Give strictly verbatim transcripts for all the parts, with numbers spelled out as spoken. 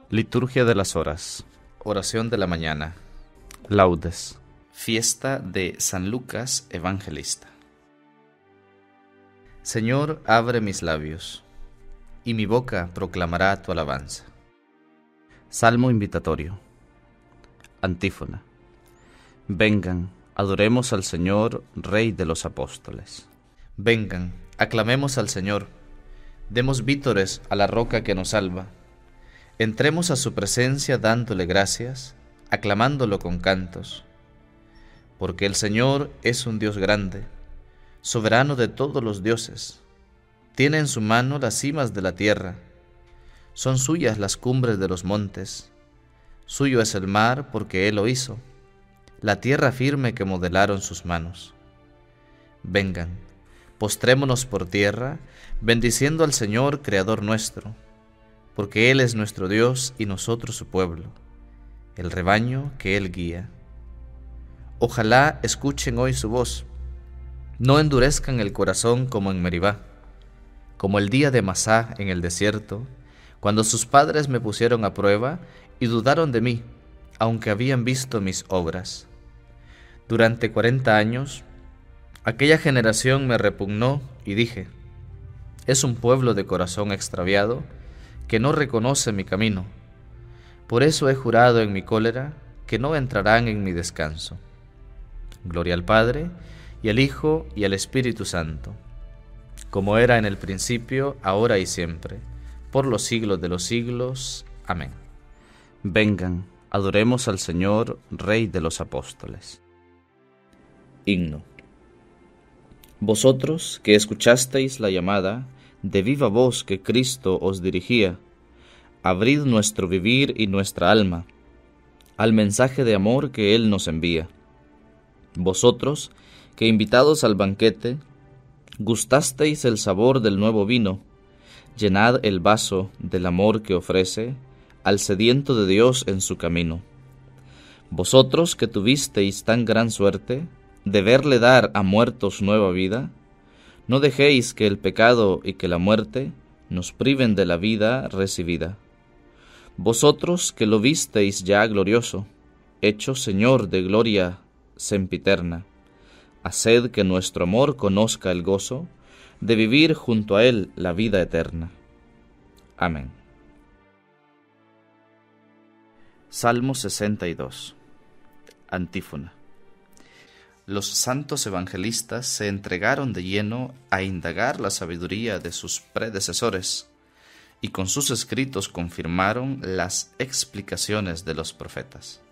Liturgia de las horas. Oración de la mañana. Laudes. Fiesta de San Lucas Evangelista. Señor, abre mis labios, y mi boca proclamará tu alabanza. Salmo invitatorio. Antífona. Vengan, adoremos al Señor, Rey de los apóstoles. Vengan, aclamemos al Señor, demos vítores a la roca que nos salva. Entremos a su presencia dándole gracias, aclamándolo con cantos. Porque el Señor es un Dios grande, soberano de todos los dioses. Tiene en su mano las cimas de la tierra, son suyas las cumbres de los montes. Suyo es el mar porque Él lo hizo, la tierra firme que modelaron sus manos. Vengan, postrémonos por tierra, bendiciendo al Señor, Creador nuestro, porque Él es nuestro Dios y nosotros su pueblo, el rebaño que Él guía. Ojalá escuchen hoy su voz, no endurezcan el corazón como en Meribá, como el día de Masá en el desierto, cuando sus padres me pusieron a prueba y dudaron de mí, aunque habían visto mis obras. Durante cuarenta años, aquella generación me repugnó y dije, es un pueblo de corazón extraviado que no reconoce mi camino. Por eso he jurado en mi cólera que no entrarán en mi descanso. Gloria al Padre, y al Hijo, y al Espíritu Santo, como era en el principio, ahora y siempre, por los siglos de los siglos. Amén. Vengan, adoremos al Señor, Rey de los apóstoles. Himno. Vosotros que escuchasteis la llamada de viva voz que Cristo os dirigía, abrid nuestro vivir y nuestra alma al mensaje de amor que Él nos envía. Vosotros que invitados al banquete gustasteis el sabor del nuevo vino, llenad el vaso del amor que ofrece al sediento de Dios en su camino. Vosotros que tuvisteis tan gran suerte de verle dar a muertos nueva vida, no dejéis que el pecado y que la muerte nos priven de la vida recibida. Vosotros que lo visteis ya glorioso, hecho Señor de gloria sempiterna, haced que nuestro amor conozca el gozo de vivir junto a Él la vida eterna. Amén. Salmo sesenta y dos. Antífona. Los santos evangelistas se entregaron de lleno a indagar la sabiduría de sus predecesores y con sus escritos confirmaron las explicaciones de los profetas.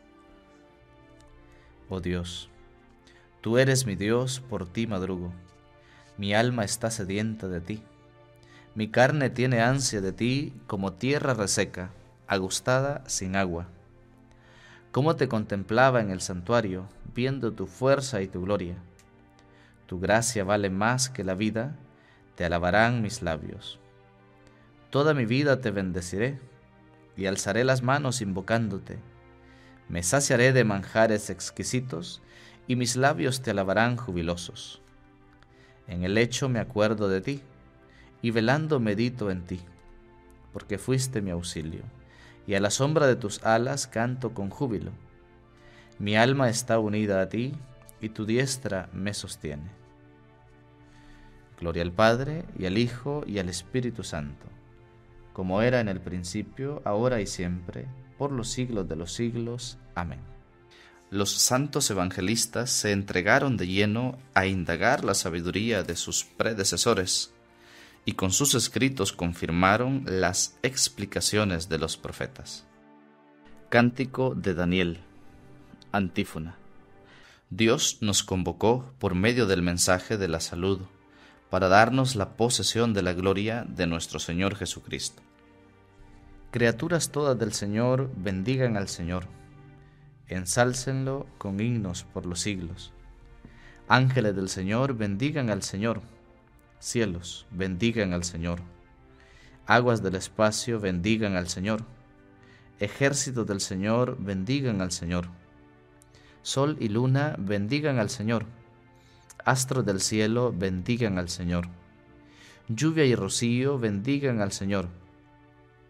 Oh Dios, tú eres mi Dios, por ti madrugo. Mi alma está sedienta de ti. Mi carne tiene ansia de ti como tierra reseca, agostada sin agua. Cómo te contemplaba en el santuario, viendo tu fuerza y tu gloria. Tu gracia vale más que la vida, te alabarán mis labios. Toda mi vida te bendeciré, y alzaré las manos invocándote. Me saciaré de manjares exquisitos, y mis labios te alabarán jubilosos. En el lecho me acuerdo de ti, y velando medito en ti, porque fuiste mi auxilio, y a la sombra de tus alas canto con júbilo. Mi alma está unida a ti, y tu diestra me sostiene. Gloria al Padre, y al Hijo, y al Espíritu Santo, como era en el principio, ahora y siempre, por los siglos de los siglos. Amén. Los santos evangelistas se entregaron de lleno a indagar la sabiduría de sus predecesores, y con sus escritos confirmaron las explicaciones de los profetas. Cántico de Daniel. Antífona. Dios nos convocó por medio del mensaje de la salud para darnos la posesión de la gloria de nuestro Señor Jesucristo. Criaturas todas del Señor, bendigan al Señor, ensálcenlo con himnos por los siglos. Ángeles del Señor, bendigan al Señor. Cielos, bendigan al Señor. Aguas del espacio, bendigan al Señor. Ejércitos del Señor, bendigan al Señor. Sol y luna, bendigan al Señor. Astros del cielo, bendigan al Señor. Lluvia y rocío, bendigan al Señor.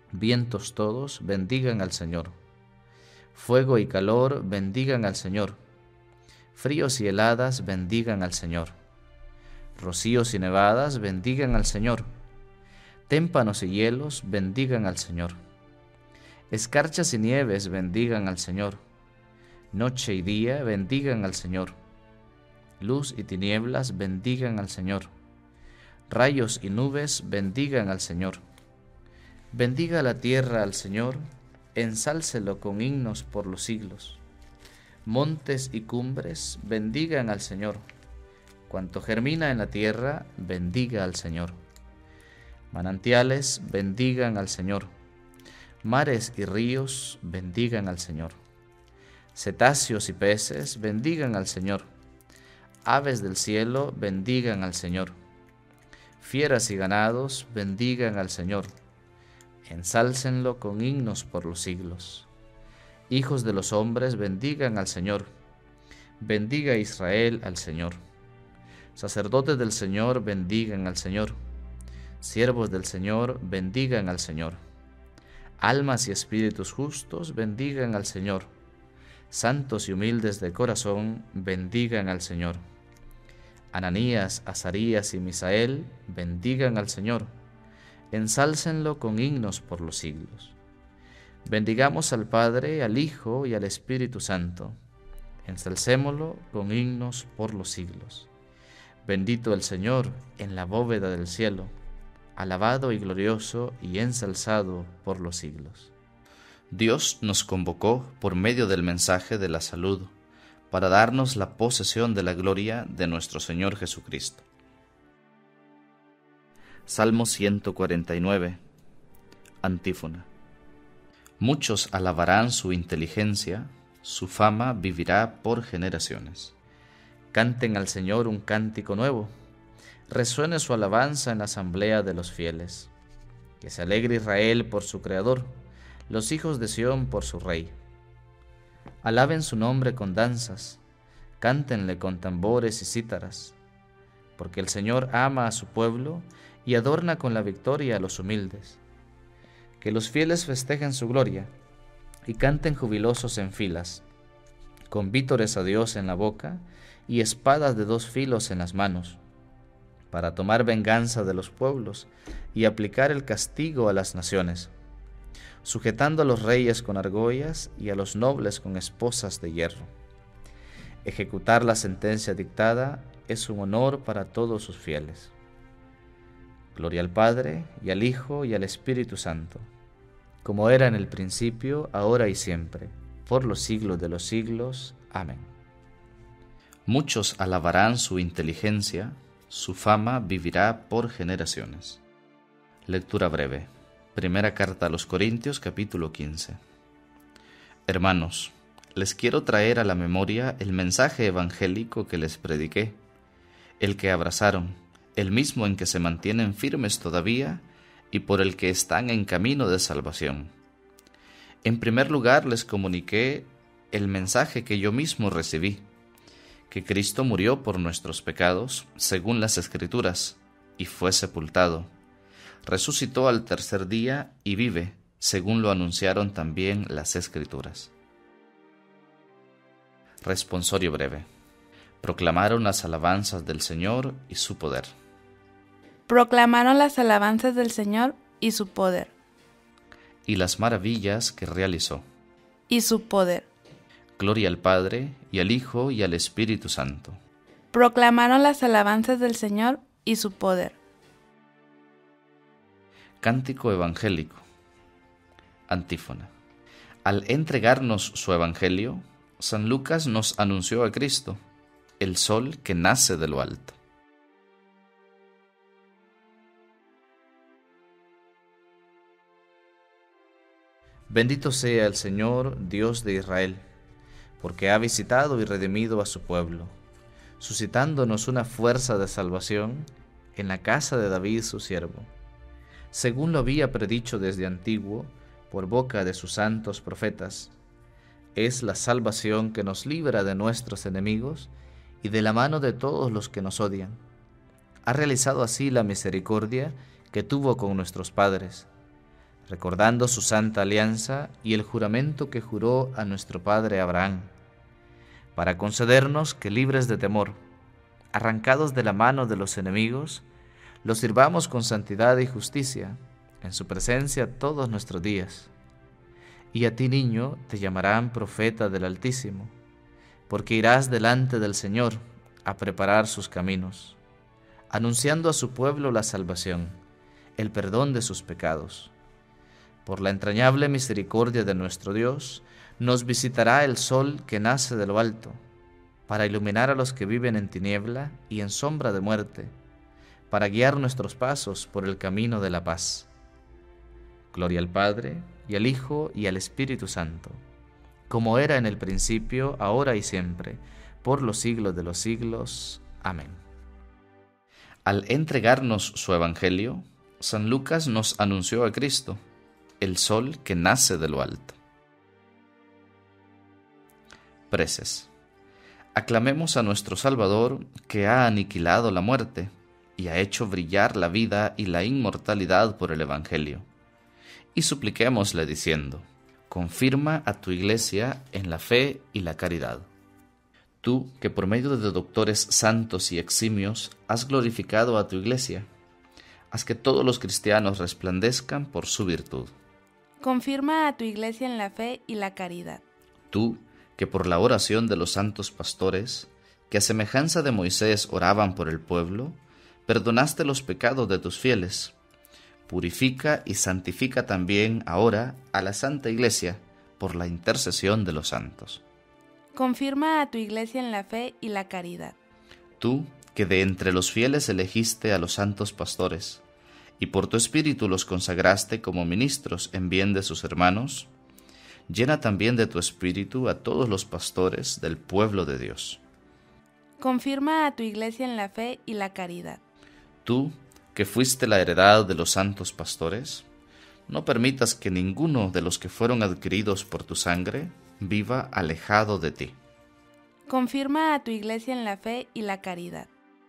Vientos todos, bendigan al Señor. Fuego y calor, bendigan al Señor. Fríos y heladas, bendigan al Señor. Rocíos y nevadas, bendigan al Señor. Témpanos y hielos, bendigan al Señor. Escarchas y nieves, bendigan al Señor. Noche y día, bendigan al Señor. Luz y tinieblas, bendigan al Señor. Rayos y nubes, bendigan al Señor. Bendiga la tierra al Señor, ensálcelo con himnos por los siglos. Montes y cumbres, bendigan al Señor. Cuanto germina en la tierra, bendiga al Señor. Manantiales, bendigan al Señor. Mares y ríos, bendigan al Señor. Cetáceos y peces, bendigan al Señor. Aves del cielo, bendigan al Señor. Fieras y ganados, bendigan al Señor. Ensálcenlo con himnos por los siglos. Hijos de los hombres, bendigan al Señor. Bendiga Israel al Señor. Sacerdotes del Señor, bendigan al Señor. Siervos del Señor, bendigan al Señor. Almas y espíritus justos, bendigan al Señor. Santos y humildes de corazón, bendigan al Señor. Ananías, Azarías y Misael, bendigan al Señor. Ensálcenlo con himnos por los siglos. Bendigamos al Padre, al Hijo y al Espíritu Santo. Ensalcémoslo con himnos por los siglos. Bendito el Señor en la bóveda del cielo, alabado y glorioso y ensalzado por los siglos. Dios nos convocó por medio del mensaje de la salud para darnos la posesión de la gloria de nuestro Señor Jesucristo. Salmo ciento cuarenta y nueve. Antífona. Muchos alabarán su inteligencia, su fama vivirá por generaciones. Canten al Señor un cántico nuevo, resuene su alabanza en la asamblea de los fieles. Que se alegre Israel por su Creador, los hijos de Sión por su Rey. Alaben su nombre con danzas, cántenle con tambores y cítaras, porque el Señor ama a su pueblo y adorna con la victoria a los humildes. Que los fieles festejen su gloria y canten jubilosos en filas, con vítores a Dios en la boca y espadas de dos filos en las manos, para tomar venganza de los pueblos y aplicar el castigo a las naciones, sujetando a los reyes con argollas y a los nobles con esposas de hierro. Ejecutar la sentencia dictada es un honor para todos sus fieles. Gloria al Padre, y al Hijo, y al Espíritu Santo, como era en el principio, ahora y siempre, por los siglos de los siglos. Amén. Muchos alabarán su inteligencia, su fama vivirá por generaciones. Lectura breve. Primera carta a los Corintios, capítulo quince. Hermanos, les quiero traer a la memoria el mensaje evangélico que les prediqué, el que abrazaron, el mismo en que se mantienen firmes todavía y por el que están en camino de salvación. En primer lugar les comuniqué el mensaje que yo mismo recibí, que Cristo murió por nuestros pecados, según las Escrituras, y fue sepultado. Resucitó al tercer día y vive, según lo anunciaron también las Escrituras. Responsorio breve. Proclamaron las alabanzas del Señor y su poder. Proclamaron las alabanzas del Señor y su poder. Y las maravillas que realizó. Y su poder. Gloria al Padre, y al Hijo, y al Espíritu Santo. Proclamaron las alabanzas del Señor y su poder. Cántico evangélico. Antífona. Al entregarnos su evangelio, San Lucas nos anunció a Cristo, el sol que nace de lo alto. Bendito sea el Señor, Dios de Israel, porque ha visitado y redimido a su pueblo, suscitándonos una fuerza de salvación en la casa de David su siervo, según lo había predicho desde antiguo por boca de sus santos profetas. Es la salvación que nos libra de nuestros enemigos y de la mano de todos los que nos odian. Ha realizado así la misericordia que tuvo con nuestros padres, recordando su santa alianza y el juramento que juró a nuestro padre Abraham, para concedernos que, libres de temor, arrancados de la mano de los enemigos, los sirvamos con santidad y justicia en su presencia todos nuestros días. Y a ti, niño, te llamarán profeta del Altísimo, porque irás delante del Señor a preparar sus caminos, anunciando a su pueblo la salvación, el perdón de sus pecados. Por la entrañable misericordia de nuestro Dios, nos visitará el sol que nace de lo alto, para iluminar a los que viven en tiniebla y en sombra de muerte, para guiar nuestros pasos por el camino de la paz. Gloria al Padre, y al Hijo, y al Espíritu Santo, como era en el principio, ahora y siempre, por los siglos de los siglos. Amén. Al entregarnos su Evangelio, San Lucas nos anunció a Cristo, el sol que nace de lo alto. Preces. Aclamemos a nuestro Salvador, que ha aniquilado la muerte y ha hecho brillar la vida y la inmortalidad por el Evangelio. Y supliquémosle diciendo: confirma a tu Iglesia en la fe y la caridad. Tú, que por medio de doctores santos y eximios has glorificado a tu Iglesia, haz que todos los cristianos resplandezcan por su virtud. Confirma a tu Iglesia en la fe y la caridad. Tú, que por la oración de los santos pastores, que a semejanza de Moisés oraban por el pueblo, perdonaste los pecados de tus fieles, purifica y santifica también ahora a la Santa Iglesia por la intercesión de los santos. Confirma a tu Iglesia en la fe y la caridad. Tú, que de entre los fieles elegiste a los santos pastores, y por tu espíritu los consagraste como ministros en bien de sus hermanos, llena también de tu espíritu a todos los pastores del pueblo de Dios. Confirma a tu Iglesia en la fe y la caridad. Tú, que fuiste la heredad de los santos pastores, no permitas que ninguno de los que fueron adquiridos por tu sangre viva alejado de ti. Confirma a tu Iglesia en la fe y la caridad.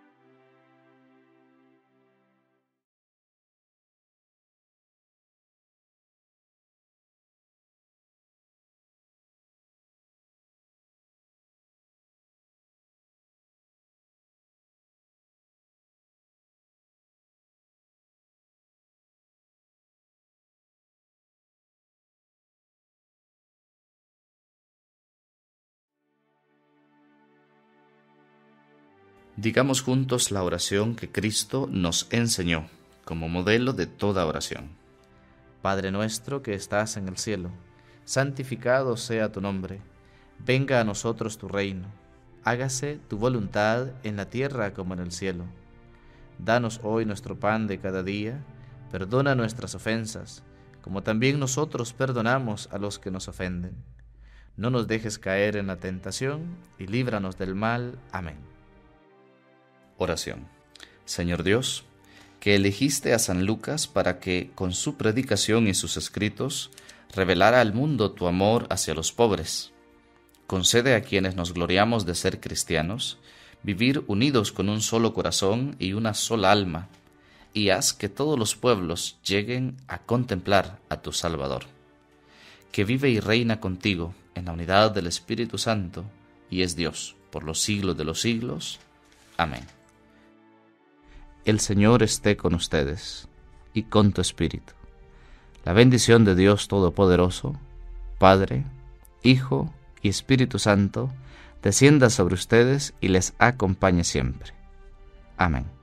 Digamos juntos la oración que Cristo nos enseñó como modelo de toda oración. Padre nuestro que estás en el cielo, santificado sea tu nombre. Venga a nosotros tu reino. Hágase tu voluntad en la tierra como en el cielo. Danos hoy nuestro pan de cada día. Perdona nuestras ofensas, como también nosotros perdonamos a los que nos ofenden. No nos dejes caer en la tentación y líbranos del mal. Amén. Oración. Señor Dios, que elegiste a San Lucas para que, con su predicación y sus escritos, revelara al mundo tu amor hacia los pobres. Concede a quienes nos gloriamos de ser cristianos, vivir unidos con un solo corazón y una sola alma, y haz que todos los pueblos lleguen a contemplar a tu Salvador, que vive y reina contigo en la unidad del Espíritu Santo, y es Dios por los siglos de los siglos. Amén. El Señor esté con ustedes y con tu espíritu. La bendición de Dios Todopoderoso, Padre, Hijo y Espíritu Santo, descienda sobre ustedes y les acompañe siempre. Amén.